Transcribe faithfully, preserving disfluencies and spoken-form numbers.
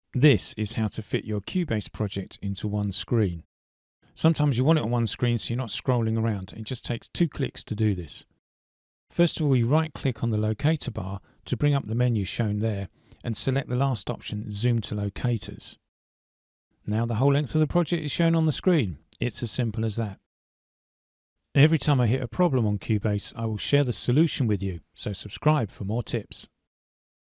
This is how to fit your Cubase project into one screen. Sometimes you want it on one screen so you're not scrolling around. It just takes two clicks to do this. First of all, you right click on the locator bar to bring up the menu shown there and select the last option, Zoom to Locators. Now the whole length of the project is shown on the screen. It's as simple as that. Every time I hit a problem on Cubase, I will share the solution with you, so subscribe for more tips.